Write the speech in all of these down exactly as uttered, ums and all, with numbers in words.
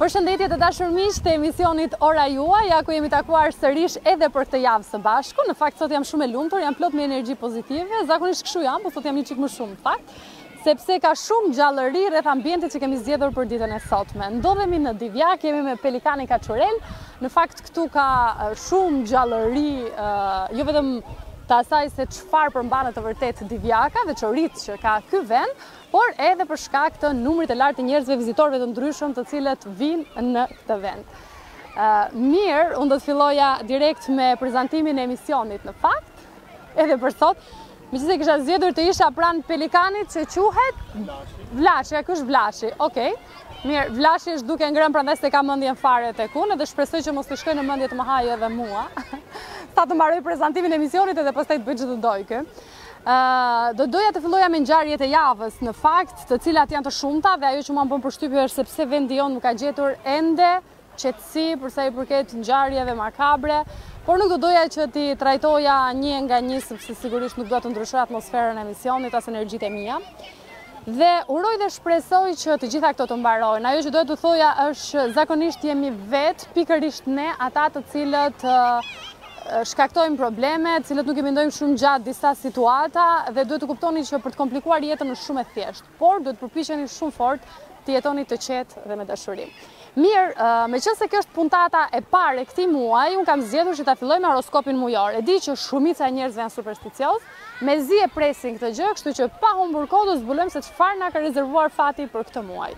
Përshëndetje të dashur miq të emisionit Ora Juaj, ja ku jemi takuar sërish edhe për këtë javë së bashku. Në fakt sot jam shumë e lumtur, jam plot me energji pozitive, zakonisht kështu jam, por sot jam një çik më shumë në fakt, sepse ka shumë gjallëri rreth ambientit që kemi zgjedhur për ditën e sotme. Ndodhemi në Divjak, jemi me pelikanin Kaçurel. Në fakt këtu ka shumë gjallëri, jo vetëm të asaj se çfarë përmbanë të vërtet Divjaka dhe çoritë që ka ky vend, por edhe për shkak të numrit të lartë të njerëzve vizitorëve të ndryshëm të cilët vinë në këtë vend. Uh, mirë, unë do të filloja direkt me prezantimin e emisionit në fakt, edhe për sot, megjithëse kisha zgjedhur të isha pranë pelikanit që quhet Vlashi, ja ky është Vlashi. Okej. Mirë, Vlashi është duke ngrënë prandaj se ka mendjen fare tek unë dhe shpresoj që mos të shkojë në mendje të më hajë edhe mua. Sa të mbaroj prezantimin e emisionit edhe pastaj të bëj çdo doj kë. Uh, do doja të filloja me ngjarjet e javës, në fakt, të cilat janë të shumta dhe ajo që mua më bën përshtypje është sepse vendi jonë nuk ka gjetur ende qetësi për sa i përket ngjarjeve makabre, por nuk do doja që ti trajtoja një nga një sepse sigurisht nuk do të ndryshoj atmosferën e emisionit as energjitë e mia. Dhe uroj dhe shpresoj që të gjitha këto të mbarojnë. Ajo që doja të thoja është zakonisht jemi vetë, pikërisht ne, ata të cilët uh, shkaktojmë probleme, të cilët nuk i mendojmë shumë gjatë disa situata dhe duhet të kuptoni që për të komplikuar jetën është shumë e thjeshtë, por duhet të përpiqeni shumë fort të jetoni të qetë dhe me dashuri. Mirë, meqense kjo është puntata e parë e këtij muaji, unë kam zgjedhur që ta filloj me horoskopin mujor. E di që shumica e njerëzve janë supersticios, mezi e presin këtë gjë, kështu që pa humbur kohë do zbulojmë se çfarë na ka rezervuar fati për këtë muaj.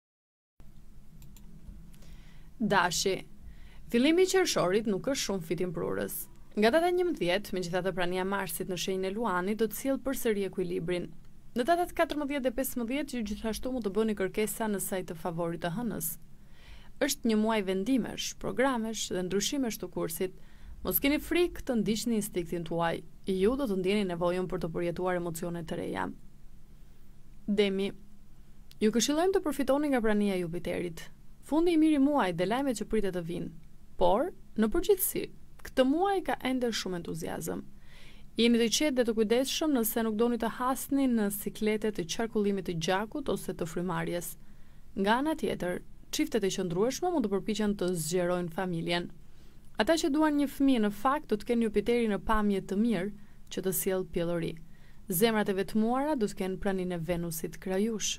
Dashi. Fillimi i qershorit nuk është shumë fitimprurës. Nga data njëmbëdhjetë, megjithatë prania e Marsit në shenjën e Luanit do të sjellë përsëri ekuilibrin. Në datat katërmbëdhjetë dhe pesëmbëdhjetë ju gjithashtu mund të bëni kërkesa në sajt të favorit të hënës. Është një muaj vendimesh, programesh dhe ndryshimesh të kursit. Mos keni frikë të ndiqni instinktin tuaj. Ju do të ndjeni nevojën për të përjetuar emocione të reja. Demi. Ju këshillojmë të përfitoni nga prania e Jupiterit. Fundi i mirë i muajit dhe lajmet që pritet të vinë. Por, në përgjithësi, këtë muaj ka ende shumë entuziazëm. Jeni të qetë dhe të kujdesshëm nëse nuk doni të hasni në siklete të qarkullimit të gjakut ose të frymarrjes. Nga ana tjetër, çiftet e qëndrueshme mund të përpiqen të zgjerojnë familjen. Ata që duan një fëmijë në fakt do të kenë Jupiterin në pamje të mirë që të sjellë pjellori. Zemrat e vetmuara do të kenë praninë e Venusit krajush.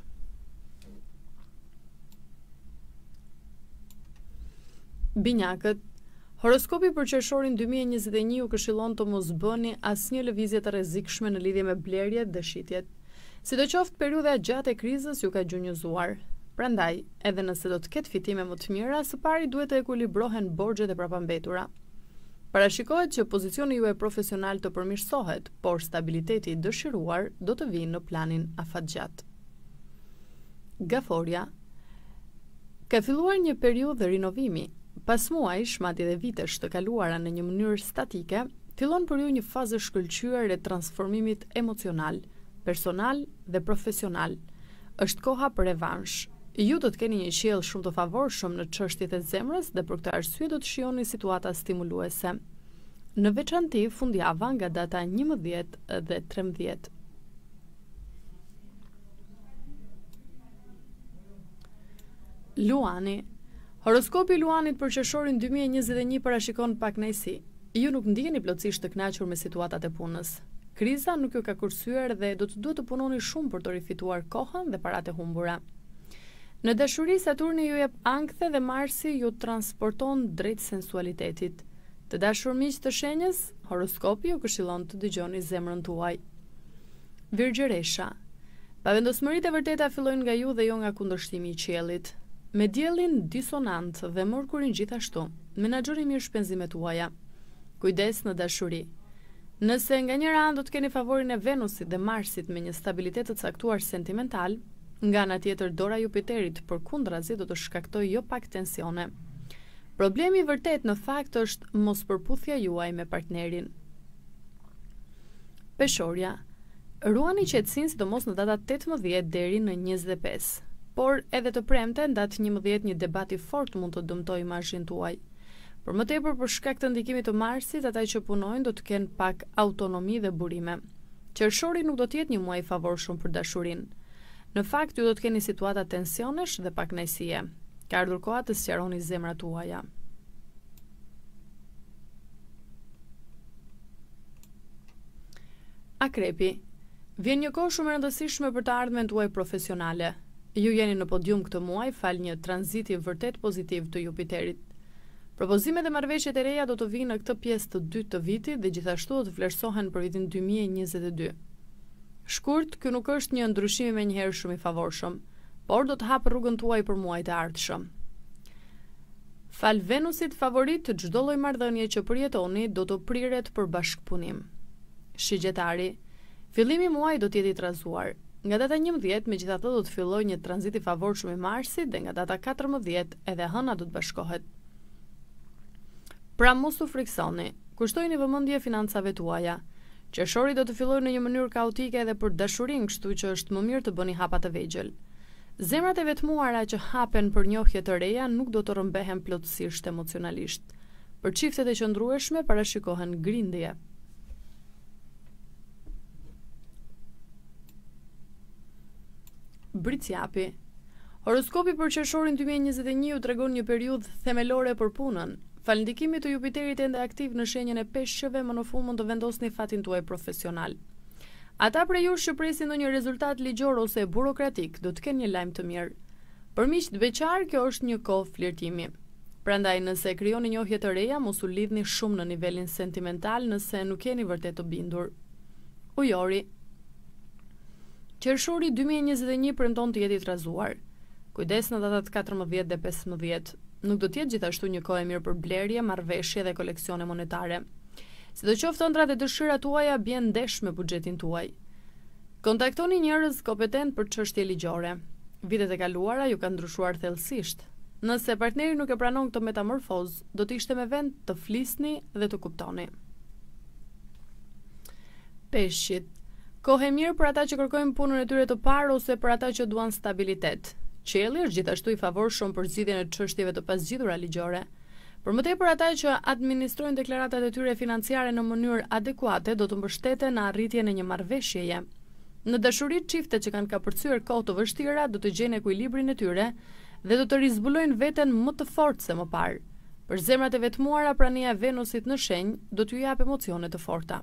Binjakët. Horoskopi për qershorin dy mijë e njëzet e një ju këshillon të mos bëni asnjë lëvizje të rrezikshme në lidhje me blerjet dhe shitjet. Sidoqoftë periudha e gjatë e krizës ju ka gjunjëzuar. Prandaj, edhe nëse do të ketë fitime më të mira, së pari duhet të ekuilibrohen borxhet e prapambetura. Parashikohet që pozicioni juaj profesional të përmirësohet, por stabiliteti i dëshiruar do të vijë në planin afatgjat. Gaforia. Ka filluar një periudhë rinovimi. Pas muajsh, madje dhe vitesh të kaluara në një mënyrë statike, fillon për ju një fazë shkëlqyer e transformimit emocional, personal dhe profesional. Është koha për revansh. Ju do të keni një qiell shumë të favorshëm në çështjet e zemrës dhe për këtë arsye do të shihoni situata stimuluese. Në veçanti fundjava nga data njëmbëdhjetë dhe trembëdhjetë. Luani. Horoskopi i Luanit për qershorin dy mijë e njëzet e një parashikon pak kënaqësi. Ju nuk ndiheni plotësisht të kënaqur me situatat e punës. Kriza nuk ju ka kursyer dhe do të duhet të punoni shumë për të rifituar kohën dhe paratë e humbura. Në dashuri Saturni ju jep ankthe dhe Marsi ju transporton drejt sensualitetit. Të dashur miq të shenjës, horoskopi ju këshillon të dëgjoni zemrën tuaj. Virgjëresha. Pavendosmëritë e vërteta fillojnë nga ju dhe jo nga kundërshtimi i qiellit. Me diellin disonant dhe Merkurin gjithashtu, menaxhoni mirë shpenzimet tuaja. Kujdes në dashuri. Nëse nga njëra anë do të keni favorin e Venusit dhe Marsit me një stabilitet të caktuar sentimental, nga ana tjetër dora Jupiterit përkundrazi do të shkaktojë jo pak tensione. Problemi i vërtet në fakt është mospërputhja juaj me partnerin. Peshorja. Ruani qetësinë sidomos në datat tetëmbëdhjetë deri në njëzet e pesë. Por edhe të premte datë njëmbëdhjetë një debat i fortë mund të dëmtojë imazhin tuaj. Por më tepër për shkak të ndikimit të Marsit, ata që punojnë do të kenë pak autonomi dhe burime. Qershori nuk do të jetë një muaj i favorshëm për dashurinë. Në fakt, ju do të keni situata tensionesh dhe pak kënaqësie. Ka ardhur koha të sqaroni zemrat tuaja. Akrepi, vjen një kohë shumë e rëndësishme për të ardhmen tuaj profesionale. Ju jeni në podium këtë muaj fal një tranziti vërtet pozitiv të Jupiterit. Propozimet e marrëveshjet e reja do të vinë në këtë pjesë të dytë të vitit dhe gjithashtu do të vlerësohen për vitin dy mijë e njëzet e dy. Shkurt, ky nuk është një ndryshim menjëherë shumë i favorshëm, por do të hapë rrugën tuaj për muajt e ardhshëm. Fal Venusit favorit, çdo lloj marrëdhënie që përjetoni do të priret për bashkëpunim. Shigjetari, fillimi i muajit do të jetë i trazuar. Nga data njëmbëdhjetë, megjithatë do të fillojë një tranzit i favorshëm i Marsit dhe nga data katërmbëdhjetë edhe hëna do të bashkohet. Pra mos u friksoni, kushtojini vëmendje financave tuaja. Qershori do të fillojë në një mënyrë kaotike edhe për dashurinë, kështu që është më mirë të bëni hapa të vegjël. Zemrat e vetmuara që hapen për njohje të reja nuk do të rrëmbehen plotësisht emocionalisht. Për çiftet e qëndrueshme parashikohen grindje. Briciapi. Horoskopi për qershorin dy mijë e njëzet e një ju tregon një periudhë themelore për punën. Fal ndikimit të Jupiterit ende aktiv në shenjën e peshqeve, më në fund mund të vendosni fatin tuaj profesional. Ata prej jush që presin ndonjë rezultat ligjor ose burokratik do të kenë një lajm të mirë. Për miqt beqar, kjo është një kohë flirtimi. Prandaj nëse krijoni njohje të reja, mos u lidhni shumë në nivelin sentimental nëse nuk jeni vërtet të bindur. Ujori. Qershori dy mijë e njëzet e një premton të jetë i trazuar. Kujdes në datat katërmbëdhjetë dhe pesëmbëdhjetë. Nuk do të jetë gjithashtu një kohë e mirë për blerje, marrëveshje dhe koleksione monetare. Sidoqoftë ëndrat e dëshirat tuaja bien ndesh me buxhetin tuaj. Kontaktoni njerëz kompetent për çështje ligjore. Vitet e kaluara ju kanë ndryshuar thellësisht. Nëse partneri nuk e pranon këtë metamorfozë, do të ishte me vend të flisni dhe të kuptoni. Peshqit. Kohë e mirë për ata që kërkojnë punën e tyre të parë ose për ata që duan stabilitet. Qielli është gjithashtu i favorshëm për zgjidhjen e çështjeve të pazgjidhura ligjore. Për më tepër ata që administrojnë deklaratat e tyre financiare në mënyrë adekuate do të mbështeten në arritjen e një marrëveshjeje. Në dashuri, çiftet që kanë kapërcyer kohë të vështira do të gjejnë ekuilibrin e tyre dhe do të rizbulojnë veten më të fortë se më parë. Për zemrat e vetmuara, prania e Venusit në shenjë do t'ju jap emocione të forta.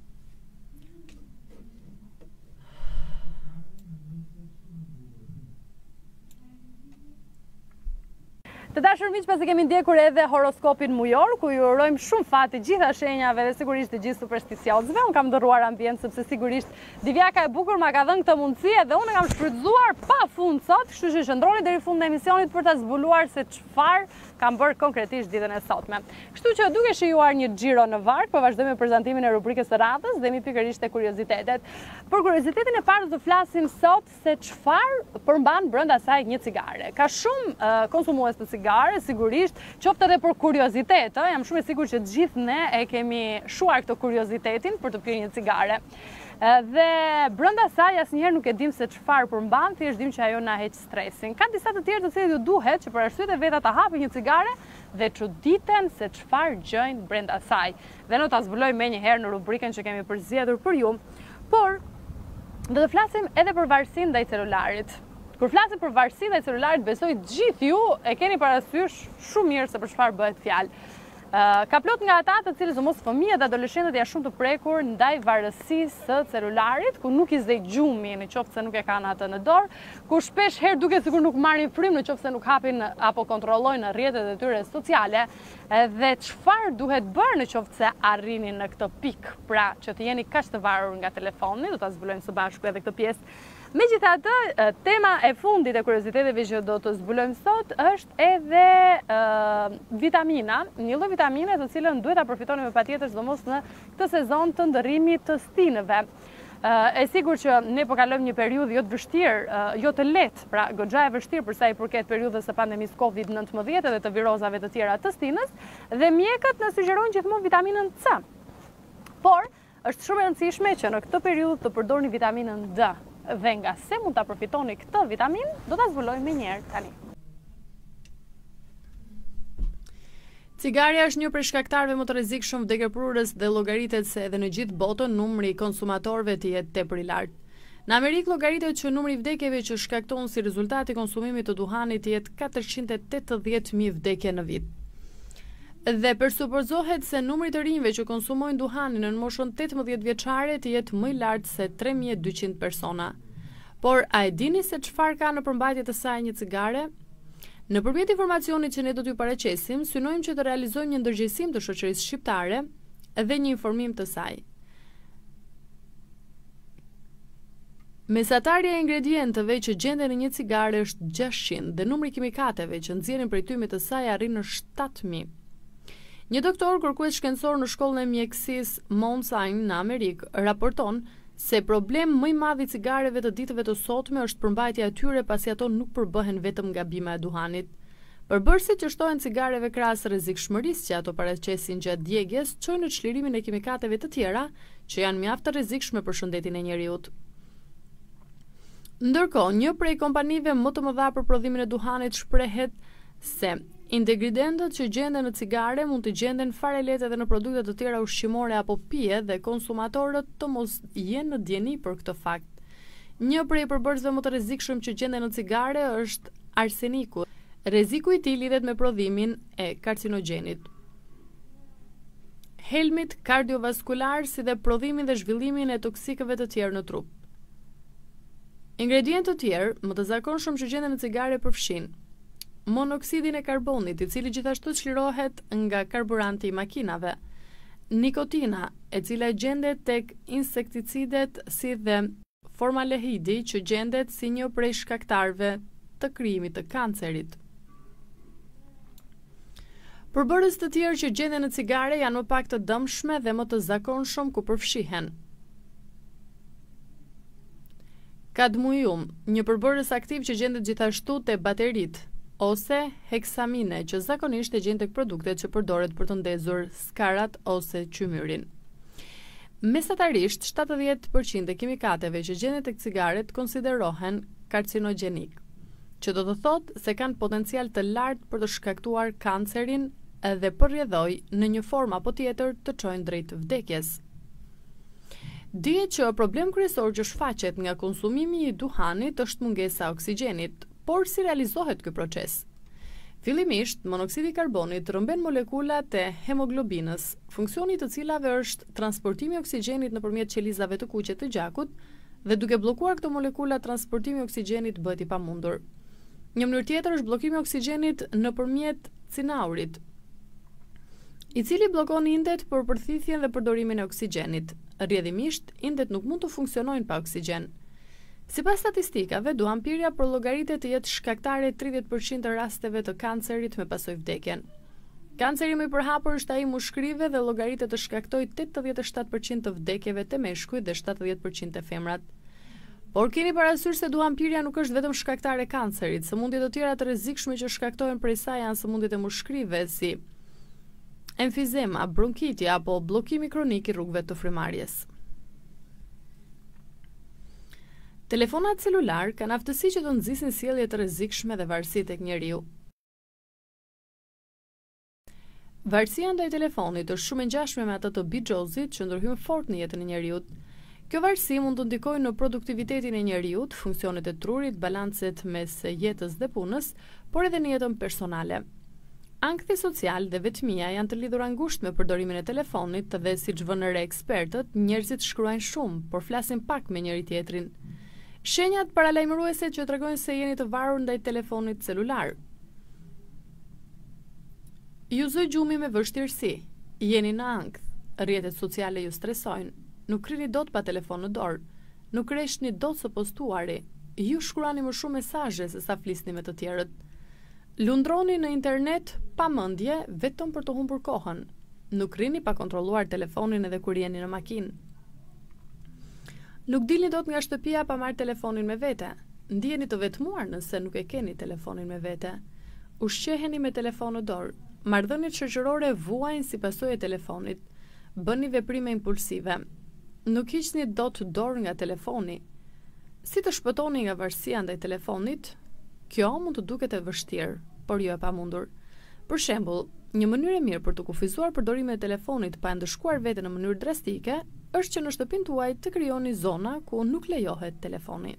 Të dashur miq, pasi kemi ndjekur edhe horoskopin mujor, ku ju urojmë shumë fat të gjitha shenjave dhe sigurisht të gjithë supersticiozëve. Unë kam ndërruar ambient sepse sigurisht Divjaka e bukur ma ka dhënë këtë mundësi dhe unë kam shfrytzuar pafund sot, kështu që qëndroni deri fund në emisionit për ta zbuluar se çfarë kam bërë konkretisht ditën e sotme. Kështu që duke shijuar një xhiro në varg, po vazhdojmë me prezantimin e rubrikës së radhës dhe mi pikërisht te kuriozitetet. Për kuriozitetin e parë do të flasim sot se çfarë përmban brenda saj një cigare. Ka shumë uh, konsumues të cigare, sigurisht, qoftë edhe për kuriozitet, ë, jam shumë e sigurt që të gjithë ne e kemi shuar këtë kuriozitetin për të pirë një cigare. Dhe brenda saj asnjëherë nuk e dim se çfarë përmban, thjesht dim që ajo na heq stresin. Ka disa të tjerë të cilët ju duhet që për arsyet e veta ta hapin një cigare dhe çuditen se çfarë gjëjnë brenda saj. Dhe ne ta zbulojmë menjëherë në rubrikën që kemi përzgjedhur për ju. Por do të flasim edhe për varësinë ndaj celularit. Kur flasim për varësinë ndaj celularit, besoj të gjithë ju e keni parasysh shumë mirë se për çfarë bëhet fjalë. Uh, ka plot nga ata të cilës mos fëmijët dhe adoleshentët janë shumë të prekur ndaj varësisë së celularit, ku nuk i zdej gjumi në qoftë se nuk e kanë atë në dorë, ku shpesh herë duket sikur nuk marrin frym në qoftë se nuk hapin apo kontrollojnë rrjetet e tyre sociale, dhe çfarë duhet bërë në qoftë se arrinin në këtë pikë, pra që të jeni kaq të varur nga telefoni, do ta zbulojmë së bashku edhe këtë pjesë. Megjithatë, tema e fundit e kurioziteteve që do të zbulojmë sot është edhe uh, vitamina, një lloj vitamine të cilën duhet ta përfitoni me patjetër sidomos në këtë sezon të ndërrimit të stinëve. Uh, e sigur që ne po kalojmë një periudhë jo të vështirë, uh, jo të lehtë, pra goxha e vështirë për sa i përket periudhës së pandemisë Covid nëntëmbëdhjetë dhe të virozave të tjera të stinës, dhe mjekët na sugjerojnë gjithmonë vitaminën C. Por është shumë e rëndësishme që në këtë periudhë të përdorni vitaminën D. Dhe nga se mund ta përfitoni këtë vitamin, do ta zbulojmë menjëherë tani. Cigaria është një prej shkaktarëve më të rrezikshëm vdekjeprurës dhe llogaritet se edhe në gjithë botën numri i konsumatorëve të jetë tepër i lartë. Në Amerikë llogaritet që numri i vdekjeve që shkaktohen si rezultat i konsumimit të duhanit jetë katërqind e tetëdhjetë mijë vdekje në vit. Dhe përsupozohet se numri të rinjve që konsumojnë duhanin në moshën tetëmbëdhjetë vjeçare të jetë më i lartë se tre mijë e dyqind persona. Por a e dini se çfarë ka në përmbajtje të saj një cigare? Nëpërmjet informacionit që ne do t'ju paraqesim, synojmë që të realizojmë një ndërgjegjësim të shoqërisë shqiptare dhe një informim të saj. Mesatarja e ingredienteve që gjenden në një cigare është gjashtëqind dhe numri i kimikateve që nxjerrin prej tymit të saj arrin në shtatë mijë. Një doktor kërkues shkencor në shkollën e mjekësisë Mount Sinai në Amerikë raporton se problem më i madh i cigareve të ditëve të sotme është përmbajtja e tyre pasi ato nuk përbëhen vetëm nga bima e duhanit. Përbërësit që shtohen cigareve krahas rrezikshmërisë që ato paraqesin gjatë djegjes çojnë në çlirimin e kimikateve të tjera që janë mjaft të rrezikshme për shëndetin e njeriut. Ndërkohë, një prej kompanive më të mëdha për prodhimin e duhanit shprehet se ingredientët që gjenden në cigare mund të gjenden fare lehtë edhe në produkte të tjera ushqimore apo pije dhe konsumatorët të mos jenë në dieni për këtë fakt. Një prej përbërësve më të rrezikshëm që gjenden në cigare është arseniku. Rreziku i tij lidhet me prodhimin e karcinogjenit, helmit kardiovaskular si dhe prodhimin dhe zhvillimin e toksikëve të tjerë në trup. Ingredientë të tjerë më të zakonshëm që gjenden në cigare përfshin monoksidin e karbonit, i cili gjithashtu çlirohet nga karburanti i makinave, nikotina, e cila gjendet tek insekticidet si dhe formaldehidi që gjendet si një prej shkaktarëve të krijimit të kancerit. Përbërës të tjerë që gjenden në cigare janë më pak të dëmshme dhe më të zakonshëm ku përfshihen kadmium, një përbërës aktiv që gjendet gjithashtu te bateritë, ose heksamine, që zakonisht e gjen tek produktet që përdoret për të ndezur skarat ose qymyrin. Mesatarisht, shtatëdhjetë përqind e kimikateve që gjenden tek cigaret konsiderohen karcinogjenik, që do të thotë se kanë potencial të lartë për të shkaktuar kancerin dhe përrjedhoj në një formë apo tjetër të çojnë drejt vdekjes. Dihet që problem kryesor që shfaqet nga konsumimi i duhanit është mungesa e oksigjenit, por si realizohet ky proces? Fillimisht, monoksidi i karbonit rrëmben molekulat e hemoglobinës, funksioni të cilave është transportimi i oksigjenit nëpërmjet qelizave të kuqe të gjakut, dhe duke bllokuar këto molekula, transportimi i oksigjenit bëhet i pamundur. Një mënyrë tjetër është bllokimi i oksigjenit nëpërmjet cinaurit, i cili bllokon indet për përthithjen dhe përdorimin e oksigjenit. Rrjedhimisht, indet nuk mund të funksionojnë pa oksigjen. Sipas statistikave, duhanpirja për llogaritet të jetë shkaktare tridhjetë përqind të rasteve të kancerit me pasojë vdekjen. Kanceri më i përhapur është ai mushkrive dhe llogaritet të shkaktojë tetëdhjetë e shtatë përqind të vdekjeve të meshkujt dhe shtatëdhjetë përqind të femrat. Por keni parasysh se duhanpirja nuk është vetëm shkaktare e kancerit, sëmundjet të tjera të rrezikshme që shkaktohen prej saj janë sëmundjet e mushkrive si emfizema, bronkitja apo bllokimi kronik i rrugëve të frymarrjes. Telefonat celular kanë aftësi që të nxisin sjellje të rrezikshme dhe varësi tek njeriu. Varësia ndaj telefonit është shumë e ngjashme me atë të bigjozit që ndërhyn fort në jetën e njeriu. Kjo varësi mund të ndikojë në produktivitetin e njeriu, funksionet e trurit, balancet mes jetës dhe punës, por edhe në jetën personale. Ankthi social dhe vetmia janë të lidhura ngushtë me përdorimin e telefonit dhe siç vënë re ekspertët, njerëzit shkruajnë shumë, por flasin pak me njëri tjetrin. Shenjat paralajmëruese që tregojnë se jeni të varur ndaj telefonit celular. Ju zë gjumi me vështirësi, jeni në ankth, rrjetet sociale ju stresojnë, nuk krini dot pa telefon në dorë, nuk rreshni dot së postuari, ju shkruani më shumë mesazhe se sa flisni me të tjerët. Lundroni në internet pa mendje vetëm për të humbur kohën. Nuk rini pa kontrolluar telefonin edhe kur jeni në makinë. Nuk dilni dot nga shtëpia pa marrë telefonin me vete. Ndiheni të vetmuar nëse nuk e keni telefonin me vete. Ushqeheni me telefon në dorë. Marrëdhëniet shoqërore vuajnë si pasojë e telefonit. Bëni veprime impulsive. Nuk hiqni dot dorë nga telefoni. Si të shpëtoni nga varësia ndaj telefonit? Kjo mund të duket e vështirë, por jo e pamundur. Për shembull, një mënyrë e mirë për të kufizuar përdorimin e telefonit pa e ndëshkuar veten në mënyrë drastike është që në shtëpinë tuaj të krijoni zona ku nuk lejohet telefoni.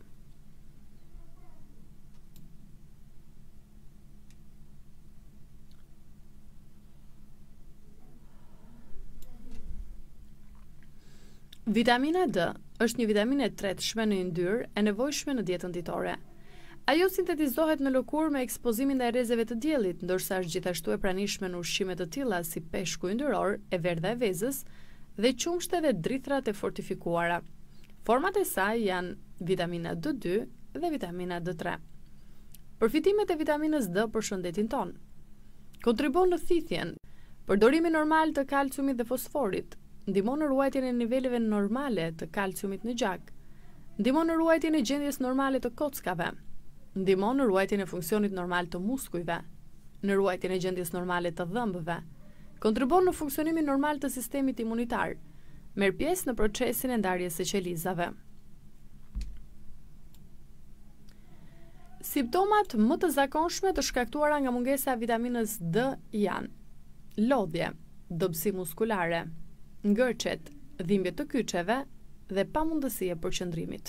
Vitamina D është një vitaminë e tretshme në yndyrë e nevojshme në dietën ditore. Ajo sintetizohet në lëkurë me ekspozimin ndaj rrezeve të diellit, ndërsa është gjithashtu e pranishme në ushqime të tilla si peshku yndyror, e verdha e vezës dhe qumshte dhe drithrat e fortifikuara. Format e saj janë vitamina D dy dhe vitamina D tre. Përfitimet e vitaminës D për shëndetin ton. Kontribon në thithjen, përdorimi normal të kalciumit dhe fosforit, ndihmon në ruajtjen e niveleve normale të kalciumit në gjak, ndihmon në ruajtjen e gjendjes normale të kockave, ndihmon në ruajtjen e funksionit normal të muskujve, në ruajtjen e gjendjes normale të dhëmbëve, kontribon në funksionimin normal të sistemit imunitar, merr pjesë në procesin e ndarjes së qelizave. Simptomat më të zakonshme të shkaktuara nga mungesa e vitaminës D janë lodhje, dobësi muskulare, ngërçet, dhimbje të kyçeve dhe pamundësi e përqendrimit.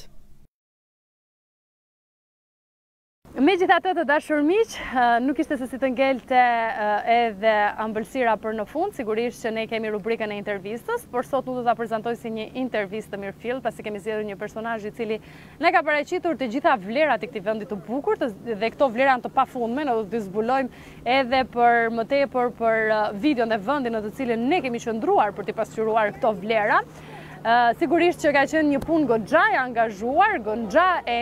Megjithatë, të dashur miq, nuk ishte se si të ngelte edhe ëmbëlsira për në fund, sigurisht që ne kemi rubrikën e intervistës, por sot nuk do ta prezantoj si një intervistë të mirëfill, pasi kemi zgjedhur një personazh i cili na ka paraqitur të gjitha vlerat e këtij vendi të bukur, dhe këto vlera janë të pafundme, ne do të zbulojmë edhe për më tepër për videon dhe vendin në të cilin ne kemi qëndruar për të pasqyruar këto vlera. Sigurisht që ka qenë një punë goxha e angazhuar, goxha e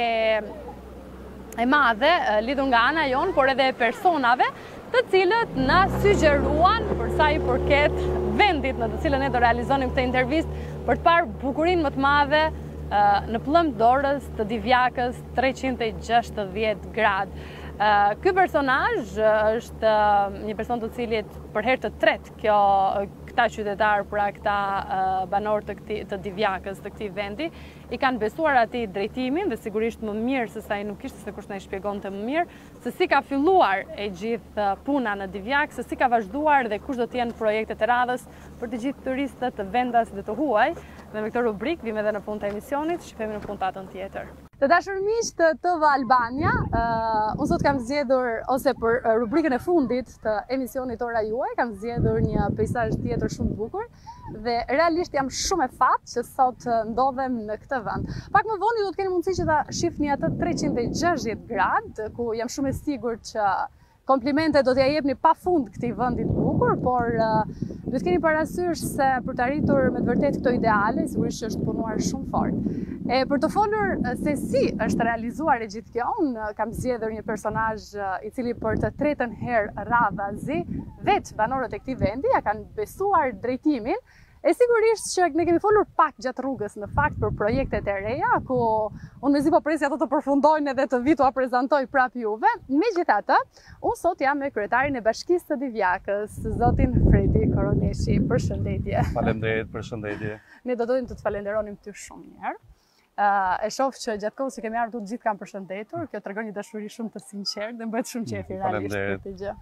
e madhe lidhur nga ana jon, por edhe personave të cilët na sugjeruan për sa i përket vendit në të cilën ne do realizonim këtë intervistë për të parë bukurinë më të madhe në plëmb dorës të Divjakës treqind e gjashtëdhjetë gradë. Ky personazh është një person të cilit për herë të tretë kjo këta qytetarë, pra këta banorë të, këti, të Divjakës, të këtij vendi, i kanë besuar atij drejtimin dhe sigurisht më mirë se sa i nuk ishte se kush na i shpjegonte më mirë se si ka filluar e gjithë puna në Divjak, se si ka vazhduar dhe kush do të jenë projektet e radhës për të gjithë turistët të vendas dhe të huaj. Dhe me këtë rubrikë vim edhe në fund të emisionit, shifemi në puntatën tjetër. Të dashur miq të T V Albania, uh, unë sot kam zgjedhur, ose për uh, rubrikën e fundit të emisionit Ora Juaj, kam zgjedhur një peizazh tjetër shumë të bukur dhe realisht jam shumë e fatë që sot uh, ndodhem në këtë vend. Pak më vonë do të keni mundësi që ta shihni atë treqind e gjashtëdhjetë gradë, ku jam shumë e sigurt që komplimente do t'ja jepni pa fund këtij vendi të bukur, por uh, duhet keni parasysh se për të arritur me të vërtet këto ideale, sigurisht që është punuar shumë fort. E për të folur se si është realizuar e gjithë kjo, unë kam zgjedhur një personazh i cili për të tretën herë radhazi vetë banorët e këtij vendi ja kanë besuar drejtimin. E sigurisht që ne kemi folur pak gjatë rrugës në fakt për projektet e reja, ku unë mezi po presja ato të përfundojnë edhe të vitu a prezantoj prap juve. Megjithatë, unë sot jam me kryetarin e Bashkisë së Divjakës, zotin Fredi Koroneshi. Përshëndetje. Faleminderit, përshëndetje. Ne do donim të të falenderonim ty shumë njerë. Uh, e shoh që gjatë kohës që kemi ardhur të gjithë kanë përshëndetur, kjo tregon një dashuri shumë të sinqertë dhe bëhet shumë qefi realisht për këtë gjë.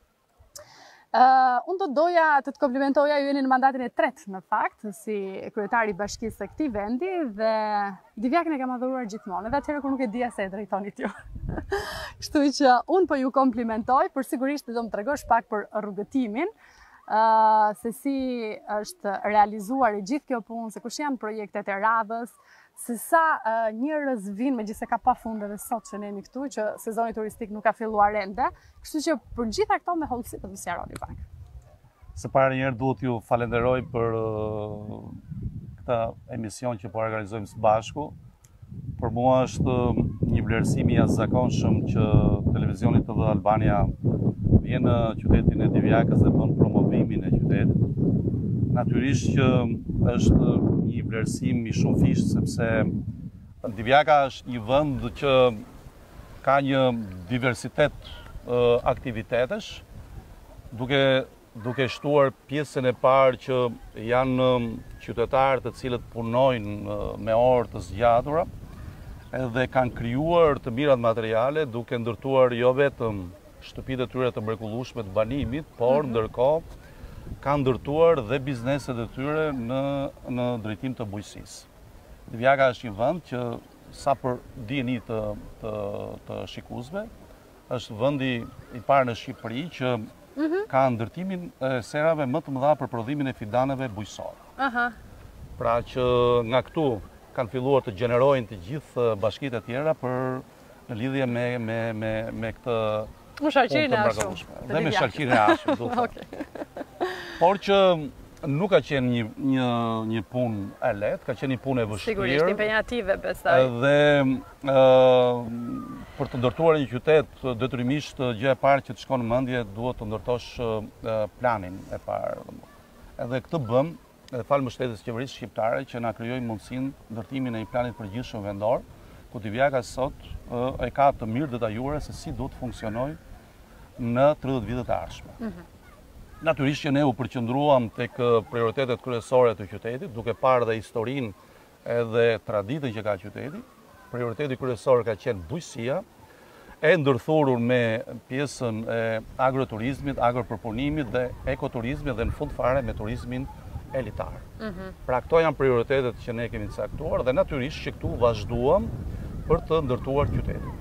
Uh, unë do doja të të komplimentoja, ju jeni në mandatin e tretë në fakt, si kryetari i bashkisë së këtij vendi dhe Divjakën e kam adhuruar gjithmonë, edhe atëherë kur nuk e dija se e drejtonit ju. Kështu që unë po ju komplimentoj, por sigurisht do më tregosh pak për rrugëtimin, uh, se si është realizuar i gjithë kjo punë, se kush janë projektet e radhës, se sa uh, njerëz vinë, megjithëse ka pa fund edhe sot që ne jemi këtu, që sezoni turistik nuk ka filluar ende, kështu që për gjitha këto me hollësi të sqaroni pak. Së pari njerë duhet ju falenderoj për uh, këta emision që po organizojmë së bashku. Për mua është një vlerësim i jashtëzakonshëm që televizioni T V Albania vjen në qytetin e Divjakës dhe bën promovimin e qytetit. Natyrisht që është një vlerësim i shumë fish, sepse Divjaka është një vend që ka një diversitet uh, aktivitetesh, duke, duke shtuar pjesën e parë që janë um, qytetarë të cilët punojnë uh, me orë të zgjatura, edhe kanë krijuar të mirat materiale, duke ndërtuar jo vetëm shtëpitë e tyre të mrekullueshme të banimit, por mm-hmm. ndërkohë kanë ndërtuar dhe bizneset e tyre në, në drejtim të bujqësisë. Divjaka është një vend që sa për dijeni të, të, të shikuesve, është vendi i parë në Shqipëri që mm-hmm. ka ndërtimin e serave më të mëdha për prodhimin e fidaneve bujqësore. Aha. Pra që nga këtu kanë filluar të gjenerojnë të gjithë bashkitë e tjera për në lidhje me, me, me, me këtë Më sharqirin e ashëm. Dhe me sharqirin e ashëm, duke. Okay. Por që nuk ka qenë një, një, një punë e lehtë, ka qenë një punë e vështirë. Sigurisht, impenjative, besoj. Dhe uh, për të ndërtuar një qytet, detyrimisht gjë e parë që të shkon në mendje duhet të ndërtosh uh, planin e parë. Edhe këtë bëm, edhe falë mbështetjes qeverisë shqiptare që na krijoi mundësinë ndërtimin e një planit përgjithshëm vendor, ku Divjaka sot uh, e ka të mirë detajuar se si duhet të funksionojë në tridhjetë vitet e ardhshme. Mm-hmm. Natyrisht që ne u përqendruam tek prioritetet kryesore të qytetit, duke parë dhe historinë edhe traditën që ka qyteti. Prioriteti kryesor ka qenë bujqësia, e ndërthurur me pjesën e agroturizmit, agropërpunimit dhe ekoturizmit dhe në fund fare me turizmin elitar. Mm-hmm. Pra këto janë prioritetet që ne kemi caktuar dhe natyrisht që këtu vazhduam për të ndërtuar qytetin.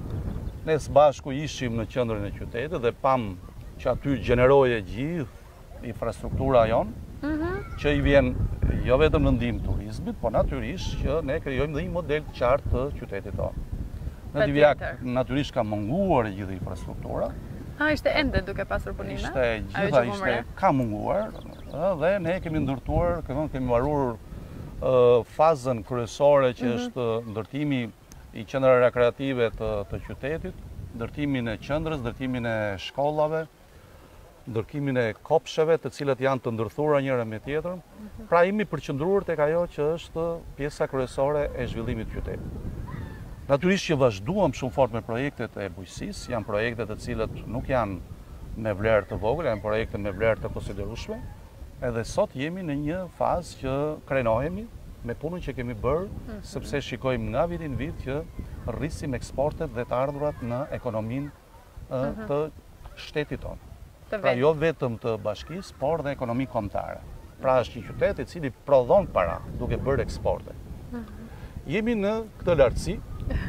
Ne së bashku ishim në qendrën e qytetit dhe pam që aty gjeneroje gjithë infrastruktura jonë, mm-hmm. që i vjen jo vetëm në ndihmë turizmit, por natyrisht që ne krijojmë dhe një model të qartë të qytetit tonë. Në Divjak natyrisht ka munguar e gjithë infrastruktura. A, ishte ende duke pasur punime? Ishte gjitha ishte ka munguar dhe ne kemi ndërtuar, kemi mbaruar uh, fazën kryesore që mm-hmm. është ndërtimi i qendrave rekreative të, të qytetit, ndërtimin e qendrës, ndërtimin e shkollave, ndërtimin e kopsheve, të cilat janë të ndërthura njëra me tjetrën. Mm-hmm. Pra jemi përqendruar tek ajo që është pjesa kryesore e zhvillimit të qytetit. Natyrisht që vazhduam shumë fort me projektet e bujqësisë, janë projekte të cilat nuk janë me vlerë të vogël, janë projekte me vlerë të konsiderueshme. Edhe sot jemi në një fazë që krenohemi me punën që kemi bërë, mm-hmm. sepse shikojmë nga viti në vit që rrisim eksportet dhe të ardhurat në ekonominë mm-hmm. të shtetit tonë. Pra jo vetëm të bashkisë, por dhe ekonomi kombëtare. Pra është një qytet i cili prodhon para duke bërë eksporte. Mm-hmm. Jemi në këtë lartësi,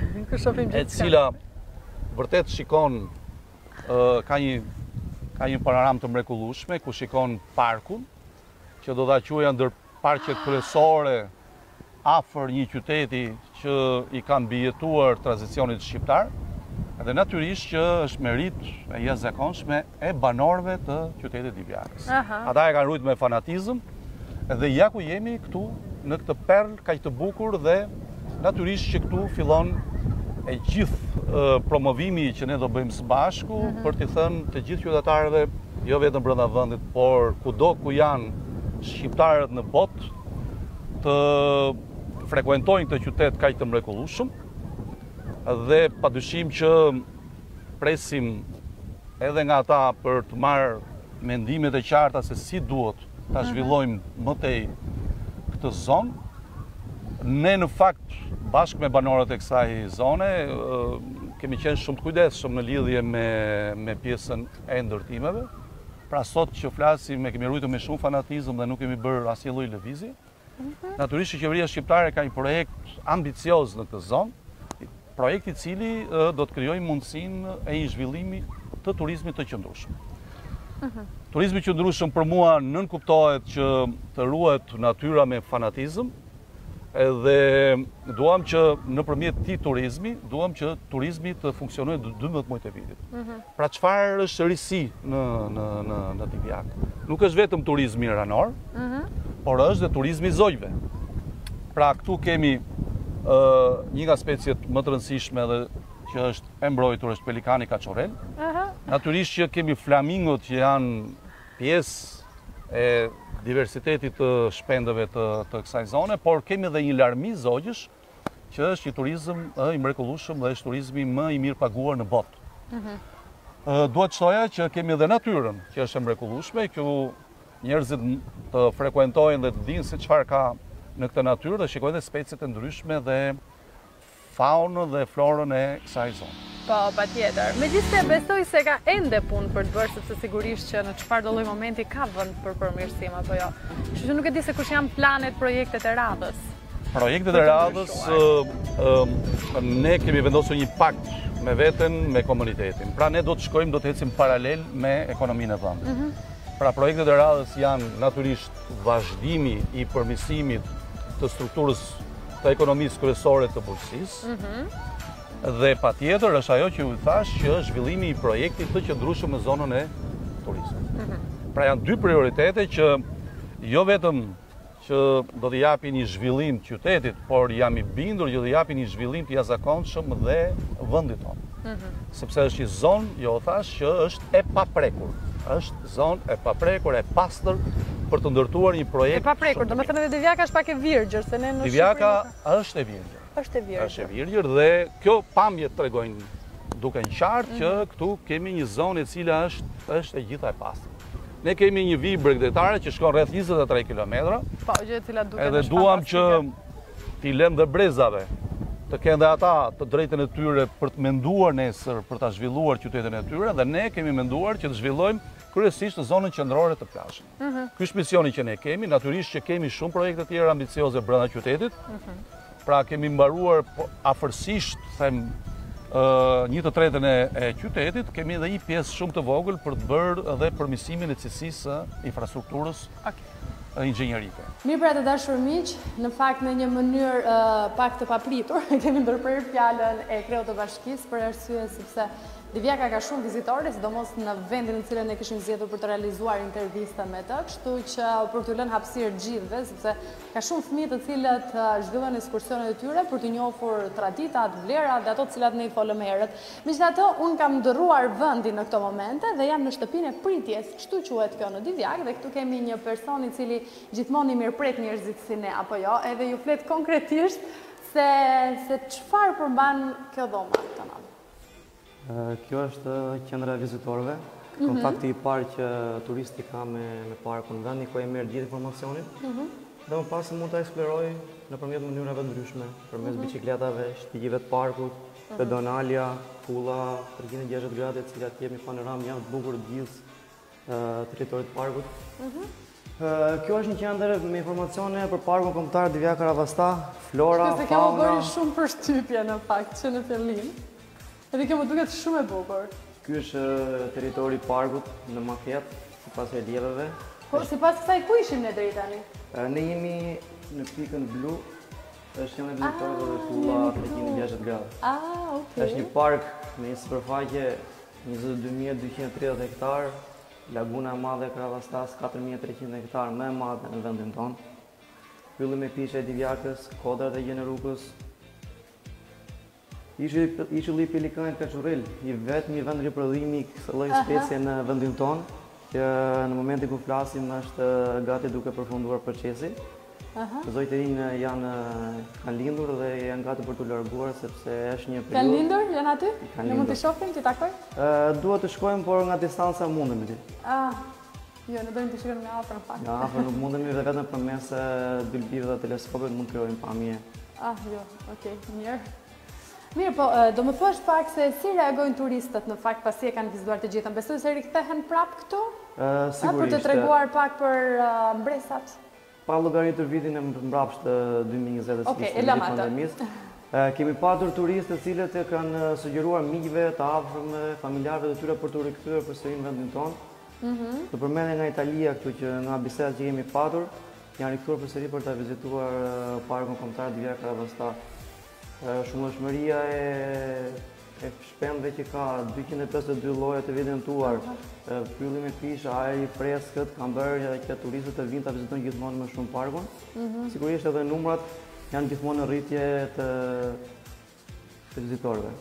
e cila vërtet shikon uh, ka një ka një panoramë të mrekullueshme ku shikon parkun, që do ta quajë ndër parqet kryesore afër një qyteti që i ka mbijetuar tradicionit shqiptar, dhe natyrisht që është merit e jashtëzakonshme e banorëve të qytetit Divjakës. Ata e kanë ruajtur me fanatizëm, dhe ja ku jemi këtu në këtë perl kaq të bukur, dhe natyrisht që këtu fillon e gjithë uh, promovimi që ne do bëjmë së bashku mm-hmm. për t'i thënë të gjithë qytetarëve, jo vetëm brenda vendit, por kudo ku janë shqiptarët në botë, të frekuentojnë këtë qytet kaq të mrekullueshëm, dhe padyshim që presim edhe nga ata për të marrë mendimet e qarta se si duhet ta zhvillojmë më tej këtë zonë. Ne në fakt bashkë me banorët e kësaj zone kemi qenë shumë të kujdesshëm në lidhje me me pjesën e ndërtimeve. Pra sot që flasim, e kemi ruajtur me shumë fanatizëm dhe nuk kemi bërë asnjë lloj lëvizje. Mm-hmm. Natyrisht që qeveria shqiptare ka një projekt ambicioz në këtë zonë, projekt i cili uh, do të krijojë mundësinë e një zhvillimi të turizmit të qëndrueshëm. Mm-hmm. Turizmi i qëndrueshëm për mua nën kuptohet që të ruhet natyra me fanatizëm, edhe duam që nëpërmjet këtij turizmi, duam që turizmi të funksionojë dymbëdhjetë muajt e vitit. Mm-hmm. Pra çfarë është risi në në në në Divjak? Nuk është vetëm turizmi ranor, mm-hmm. por është dhe turizmi i zojve. Pra këtu kemi uh, një nga speciet më të rëndësishme dhe që është e mbrojtur, është pelikani kaçorel. Uh-huh. Natyrisht që kemi flamingot që janë pjesë e diversitetit të shpendëve të, të kësaj zone, por kemi edhe një larmi zogjësh që është një turizëm i mrekullueshëm dhe është turizmi më i mirë paguar në botë. Uh-huh. Duhet shtoja që kemi edhe natyrën që është e mrekullueshme, që njerëzit të frekuentojnë dhe të dinë se çfarë ka në këtë natyrë dhe shikojnë dhe speciet e ndryshme dhe faunën dhe florën e kësaj zone. Po, pa tjetër. Me gjithse besoj se ka ende punë për të bërë, sepse sigurisht që në çfarë do lloj momenti ka vend për përmirësim, apo jo. Kështu që nuk e di se kush janë planet, projektet e radhës. Projektet e radhës, ne kemi vendosur një pakt me veten, me komunitetin. Pra ne do të shkojmë, do të ecim paralel me ekonominë e vendit. Pra projektet e radhës janë natyrisht vazhdimi i përmirësimit të strukturës të ekonomisë kryesore të bujqësisë. Dhe pa tjetër është ajo që ju thash që është zhvillimi i projektit të qëndrueshëm në zonën e turizmit. Pra janë dy prioritete që jo vetëm që do të japin një zhvillim qytetit, por jam i bindur që do të japin një zhvillim të jashtëzakonshëm dhe vendit tonë. Sepse është një zonë, jo thash, që është e paprekur. Është zonë e paprekur, e pastër për të ndërtuar një projekt. E paprekur, do të thënë edhe Divjaka është pak e virgjër, se ne në Divjaka është e virgjër. Është e virgjër. Është e virgjër dhe kjo pamje tregojnë duke në qartë që këtu kemi një zonë e cila është është e gjitha e pastër. Ne kemi një vijë bregdetare që shkon rreth njëzet e tre kilometra. Po, gjë e cila duket. Edhe duam që t'i lëm dhe brezave të kenë dhe ata të drejtën e tyre për të menduar nesër për ta zhvilluar qytetin e tyre, dhe ne kemi menduar që të zhvillojmë kryesisht në zonën qendrore të plazhit. Ky është misioni që ne kemi, natyrisht që kemi shumë projekte të tjera ambicioze brenda qytetit. Pra kemi mbaruar afërsisht, them, një të tretën e qytetit, kemi edhe një pjesë shumë të vogël për të bërë edhe përmirësimin e cilësisë së infrastrukturës inxhinierike. Mirë, pra të dashur miq, në fakt në një mënyrë pak të papritur kemi ndërprerë fjalën e kreut të bashkisë për arsye sepse Divjaka ka shumë vizitore, sidomos në vendin në cilën ne kishim zgjedhur për të realizuar intervistën me të, kështu që për t'u lënë hapësirë gjithëve, sepse ka shumë fëmijë të cilët zhvillojnë ekskursionet e tyre për të njohur traditat, vlerat dhe ato të cilat ne i folëm herët. Megjithatë, unë kam ndërruar vendin në këto momente dhe jam në shtëpinë e pritjes, kështu quhet kjo në Divjak, dhe këtu kemi një person i cili gjithmonë i mirëpret njerëzit si ne apo jo, edhe ju flet konkretisht se se çfarë përmban kjo dhomë tonë. Kjo është qendra e vizitorëve, kontakti i parë që turisti ka me parkun, vendi ku e merr gjithë informacionin, dhe më pas mund ta eksploroj nëpërmjet mënyrave ndryshme, përmes biçikletave, shtigjeve të parkut, pedonalja, pulla treqind e gjashtëdhjetë gradë, të cilat jemi panoramë janë të bukur të gjithë territorit të parkut. Kjo është një qendër me informacione për parkun kombëtar Divjaka Ravasta, flora, fauna. Se kemo bërë shumë përshtypje në fakt që në fillim. Edhe kjo më duket shumë e bukur. Ky është territori i parkut në maket, sipas relieveve. Po sipas kësaj ku ishim ne deri tani? Ne jemi në pikën blu, është një vizitor dhe pulla treqind e gjashtëdhjetë gradë. Ah, okay. Është një park me një sipërfaqe njëzet e dy mijë dueqindt e tridhjetë hektar, laguna e madhe e Kravastas katër mijë e treqind hektar, më e madhe në vendin tonë. Pylli me pishe e Divjakës, kodrat e Gjenerukës. Ishulli i pelikanit Kaçurrel, i vetëm i vend riprodhimi i kësaj lloji specie në vendin tonë, që në momentin kur flasim është gati duke përfunduar procesi. Zojtë e rinj janë kanë lindur dhe janë gati për të larguar sepse është një periudhë. Kanë lindur, janë aty? Ne mund të shohim, të takoj? Duhet të shkojmë, por nga distanca mundemi ti. Ah, jo, ne doim të shikojmë nga afër në fakt. Nga afër nuk mundemi, dhe vetëm përmes bylbive dhe teleskopit mund të krijojmë pamje. Ah, jo, okay, mirë. Mirë, po, do më thuash pak se si reagojnë turistët në fakt pasi e kanë vizituar të gjithën. Besoj se rikthehen prapë këtu? Sigurisht. Për të treguar pak për mbresat? Pa llogaritur vitin e mbrapsht dy mijë e njëzet Okej, e lëm atë. Kemi patur turistë të cilët e kanë sugjeruar miqve, të afërmve, familjarëve të tyre për të rikthyer përsëri në vendin tonë. Të përmendem nga Italia këtu që nga bisedat që kemi patur, janë rikthyer përsëri për ta vizituar parkun kombëtar Divjaka Ravasta. Shumëshmëria e shpendëve që ka dyqind e pesëdhjetë e dy lloje të evidentuar, pylli me pishë, ajri i freskët, kanë bërë që turistët të vinë ta vizitojnë gjithmonë më shumë parkun. Sigurisht edhe numrat janë gjithmonë në rritje të vizitorëve.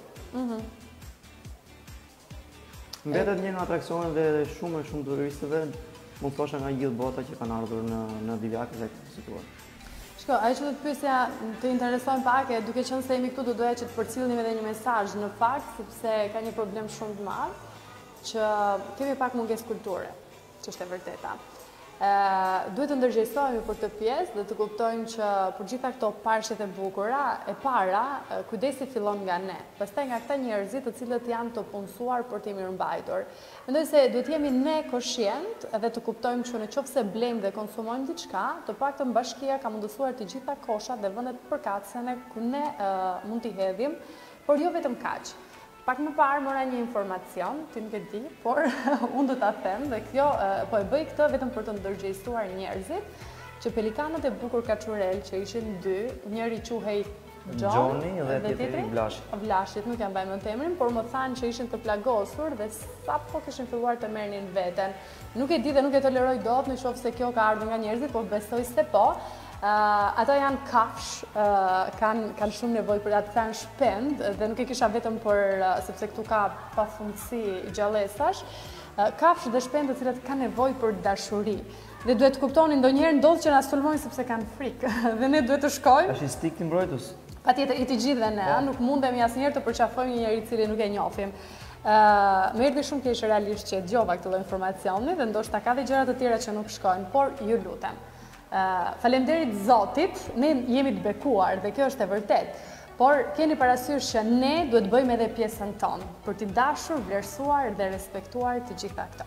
Mbetet një nga atraksionet dhe shumë e shumë turistëve, mund thosha nga gjithë bota që kanë ardhur në Divjakë dhe të vizituar. Shko, ajo që do të pyesja të interesojnë pak, e duke qenë se jemi këtu do doja që të përcjellnim edhe një mesazh në fakt, sepse ka një problem shumë të madh, që kemi pak mungesë kulture, që është e vërteta. Duhet të ndërgjegjësohemi për këtë pjesë dhe të kuptojmë që për gjitha këto parshet e bukura, e para, kujdesi fillon nga ne. Pastaj nga këta njerëzit të cilët janë të punësuar për të mirëmbajtur. Mendoj se duhet jemi ne koshient edhe të kuptojmë që në qoftë se blejmë dhe konsumojmë diçka, të paktën bashkia ka mundësuar të gjitha koshat dhe vendet përkatëse ku ne mund t'i hedhim, por jo vetëm kaq. Pak më parë mora një informacion, ti nuk e di, por unë do ta them dhe kjo po e bëj këtë vetëm për të ndërgjegjësuar njerëzit që pelikanët e bukur kaçurel që ishin dy, njëri quhej Gjoni dhe tjetri Vlashit. Vlashit, nuk jam mbaj mend emrin, por më thanë që ishin të plagosur dhe sapo kishin filluar të merrnin veten. Nuk e di dhe nuk e toleroj dot në qoftë se kjo ka ardhur nga njerëzit, por besoj se po. Uh, ata janë kafsh, uh, kanë kan shumë nevojë për atë kanë shpend dhe nuk e kisha vetëm për uh, sepse këtu ka pafundësi gjallesash, uh, kafsh dhe shpend të cilat kanë nevojë për dashuri. Dhe duhet të kuptoni ndonjëherë ndodh që na sulmojnë sepse kanë frikë dhe ne duhet të shkojmë. Është instinkt i mbrojtës. Patjetër, i të gjithë dhe ne, oh. Nuk mundemi asnjëherë të përqafojmë një njerëz i cili nuk e njohim. Uh, më erdhi shumë keq realisht që dëgjova këtë lloj informacioni dhe ndoshta ka dhe gjëra të tjera që nuk shkojnë, por ju lutem. Uh, falemderit Zotit, ne jemi të bekuar dhe kjo është e vërtet, por keni parasysh që ne duhet bëjmë edhe pjesën tonë për t'i dashur, vlerësuar dhe respektuar të gjitha këto.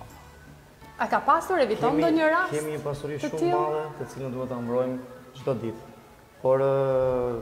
A ka pasur, eviton ndonjë rast? Kemi një pasuri shumë madhe të cilën duhet ta mbrojmë çdo ditë. Por uh,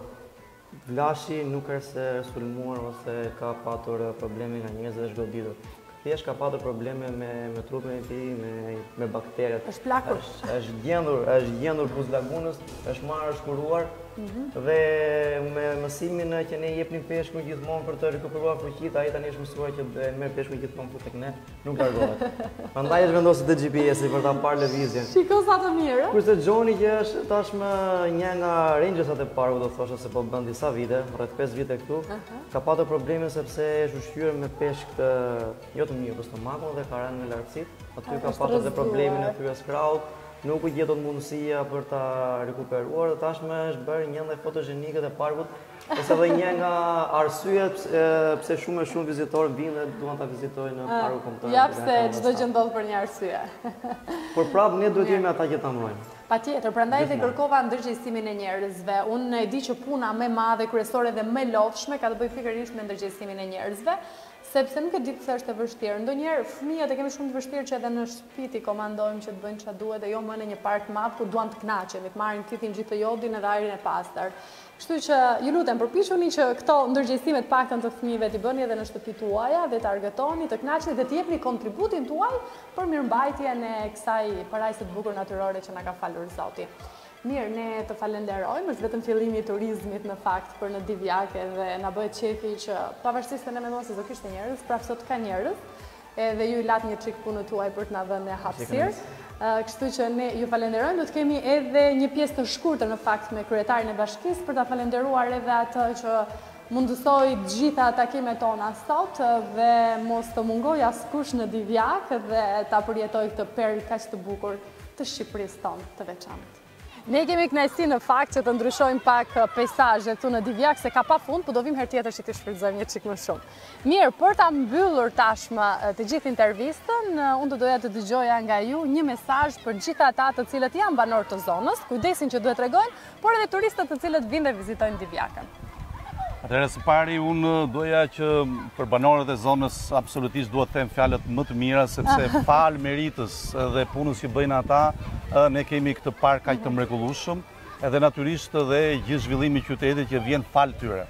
Vlashi nuk është se sulmuar ose ka patur probleme nga njerëzit dhe zgjoditur. Thjesht ka patur probleme me, me trupin e tij, me, me bakteret. Është plakur. Është është gjendur, është gjendur buz lagunës, është marrë shkuruar mm -hmm. dhe me mësimin që ne jepnim peshkun gjithmonë për të rikuperuar fuqitë, ai tani është mësuar që të merr peshkun gjithmonë tek ne, nuk largohet. Prandaj është vendosur te G P S-i për ta parë lëvizjen. Shikoj sa të mirë. Kurse Gjoni që është tashmë një nga rangersat e parë, do thosha se po bën disa vite, rreth pesë vite këtu, uh -huh. ka patur probleme sepse është ushqyer me peshk të jo të mirë për stomakun dhe ka rënë në lartësitë. Aty ka patur dhe problemin e thyes krahut. Nuk u gjetot mundësia për ta rikuperuar dhe tashmë është bërë një ndaj fotogjenike të parkut, ose edhe një nga arsyet pse shumë e shumë vizitorë vinë dhe duan ta vizitojnë në parkun kombëtar. Ja pse çdo gjë ndodh për një arsye. Por prapë ne duhet jemi ata që ta mbrojmë. Patjetër, prandaj dhe kërkova ndërgjegjësimin e njerëzve. Unë e di që puna më e madhe, kryesore dhe më lodhshme ka të bëjë pikërisht me ndërgjegjësimin e njerëzve, sepse nuk e di pse është e vështirë. Ndonjëherë fëmijët e kemi shumë të vështirë që edhe në shtëpi ti komandojmë që të bëjnë çfarë duhet dhe jo më në një park të madh ku duan të kënaqen, të marrin titin gjithë jodin edhe ajrin e pastër. Kështu që ju lutem përpiquni që këto ndërgjegjësime të paktën të fëmijëve t'i bëni edhe në shtëpitë tuaja dhe të argëtoni, të kënaqeni dhe të jepni kontributin tuaj për mirëmbajtjen e kësaj parajse të bukur natyrore që na ka falur Zoti. Mirë, ne të falenderojmë, është vetëm fillimi i turizmit në fakt për në Divjake dhe na bëhet qefi që pavarësisht se ne mendon se do kishte njerëz, prapë sot ka njerëz, edhe ju i lat një çik punën tuaj për të na dhënë hapësirë. Uh, kështu që ne ju falenderojmë, do të kemi edhe një pjesë të shkurtër në fakt me kryetarin e bashkisë për ta falenderuar edhe atë që mundësoi të gjitha takimet tona sot dhe mos të mungoj askush në Divjak dhe ta përjetoj këtë perlë kaq të bukur të Shqipërisë tonë të veçantë. Ne kemi kënaqësi në fakt që të ndryshojmë pak peizazhet këtu në Divjak, se ka pa fund, po do vim herë tjetër që t'i shfrytëzojmë një çik më shumë. Mirë, për ta mbyllur tashmë të gjithë intervistën, unë do doja të dëgjoja nga ju një mesazh për gjithë ata të cilët janë banorë të zonës, kujdesin që duhet tregojnë, por edhe turistët të cilët vinë dhe vizitojnë Divjakën. Atëherë së pari unë doja që për banorët e zonës absolutisht duhet të them fjalët më të mira, sepse fal meritës dhe punës që bëjnë ata, ne kemi këtë park kaq të mrekullueshëm, edhe natyrisht edhe gjithë zhvillimi i qytetit që vjen fal tyre.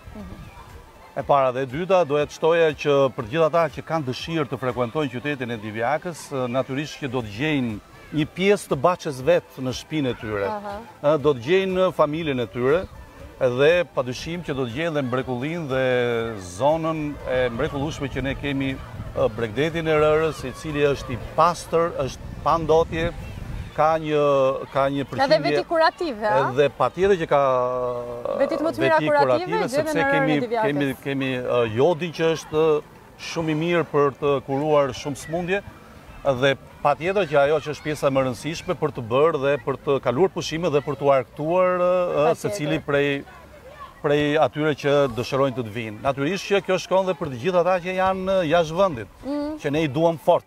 E para dhe e dyta, doja të shtoja që për gjithë ata që kanë dëshirë të frekuentojnë qytetin e Divjakës, natyrisht që do të gjejnë një pjesë të baçës vetë në shtëpinë e tyre. Do të gjejnë familjen e tyre, edhe padyshim që do të gjejnë dhe mrekullinë dhe zonën e mrekullueshme që ne kemi, Bregdetin e Rërës, i cili është i pastër, është pa ndotje, ka një ka një përqindje. Ka dhe veti kurative, a? Dhe patjetër që ka vetit më të mira kurative, sepse kemi kemi kemi jodin që është shumë i mirë për të kuruar shumë smundje, dhe patjetër që ajo që është pjesa më e rëndësishme për të bërë dhe për të kaluar pushime dhe për të argëtuar secili prej prej atyre që dëshirojnë të të vinë. Natyrisht që kjo shkon dhe për të gjithë ata që janë jashtë vendit, që ne i duam fort.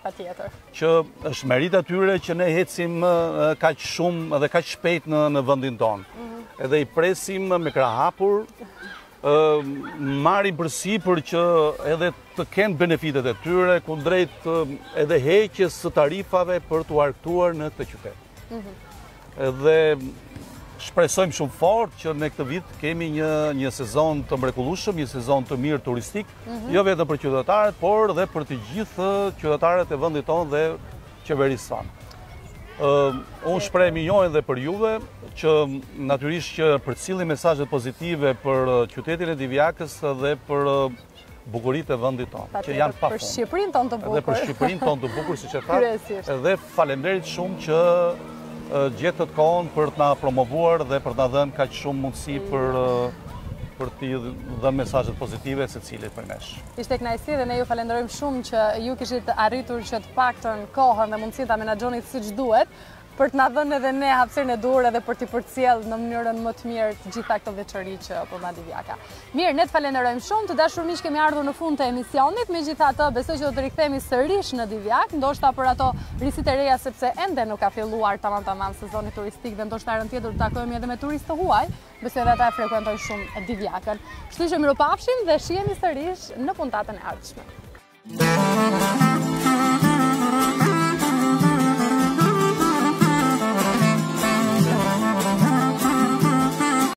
Patjetër. Që është merit atyre që ne ecim kaq shumë dhe kaq shpejt në, në vendin tonë. Edhe i presim me krah hapur, marrin përsipër që edhe të kenë benefitet e tyre, kundrejt edhe heqjes së tarifave për t'u argëtuar në këtë qytet. Edhe shpresojmë shumë fort që në këtë vit kemi një, një sezon të mrekullueshëm, një sezon të mirë turistik, jo vetëm për qytetarët, por dhe për të gjithë qytetarët e vendit tonë dhe qeverisë tonë. Uh, unë shpreh minjojnë dhe për juve që natyrisht që përcjellni mesazhe pozitive për qytetin e Divjakës dhe për bukuritë e vendit tonë, që janë pafund. Për Shqipërinë tonë të bukur. Dhe për Shqipërinë tonë të bukur, siç e thatë. Edhe faleminderit shumë që uh, gjetët kohën për të na promovuar dhe për të na dhënë kaq shumë mundësi për uh, për t'i dhe mesazhet pozitive se cilit për nesh. Ishte kënaqësi dhe ne ju falenderojmë shumë që ju kishit arritur që të paktën kohën dhe mundësinë ta menaxhonit siç duhet, për të na dhënë edhe ne hapësirën e duhur edhe për t'i përcjell në mënyrën më të mirë të gjitha këto veçori që po ma Divjaka. Mirë, ne të falenderojmë shumë, të dashur miq, kemi ardhur në fund të emisionit, megjithatë besoj që do të rikthehemi sërish në Divjak, ndoshta për ato risit e reja sepse ende nuk ka filluar tamam tamam sezoni turistik dhe ndoshta herën tjetër të takohemi edhe me turistë të huaj, besoj edhe ata e frekuentojnë shumë Divjakën. Kështu që miropafshim dhe shihemi sërish në puntatën e ardhshme.